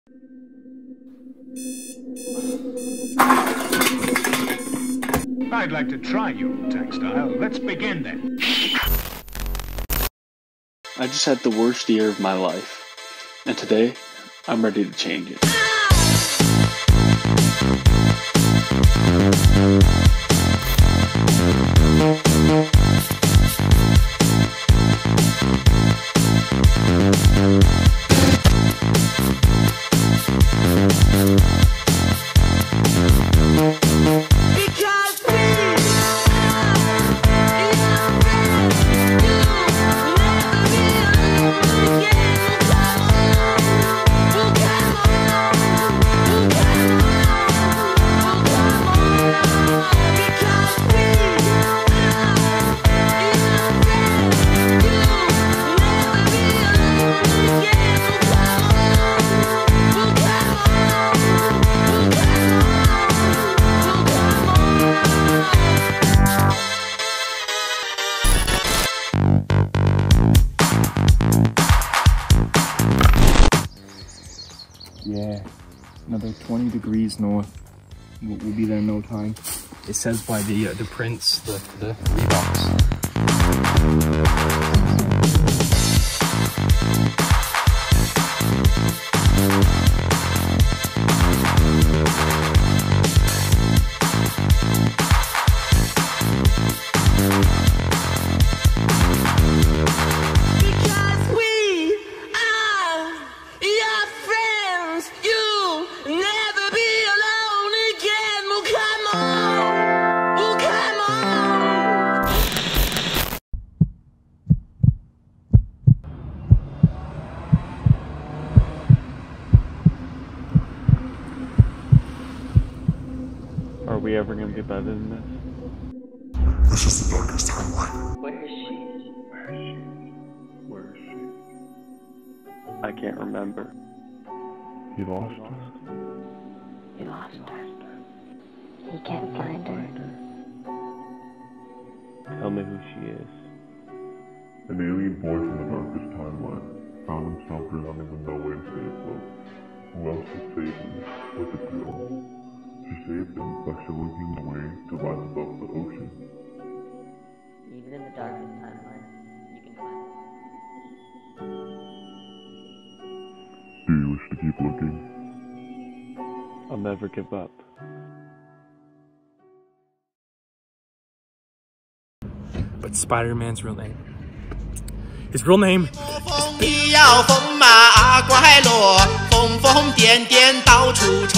I'd like to try your textile. Let's begin then. I just had the worst year of my life, and today, I'm ready to change it. Yeah, another 20 degrees north. We'll be there in no time. It says by the prints, the Reeboks. Are we ever gonna get better than this? This is the darkest timeline. Where is she? I can't remember. He lost her. He lost her. He can't find her. Tell me who she is. An alien boy from the darkest timeline found himself drowning with no way to stay afloat. Who else would save him? What's it do? She saved him by showing him the way to rise above the ocean. Even in the darkest timeline, you can find it. Do you wish to keep looking? I'll never give up. But Spider-Man's real name. His real name is 要风马，乖落，疯疯癫癫到处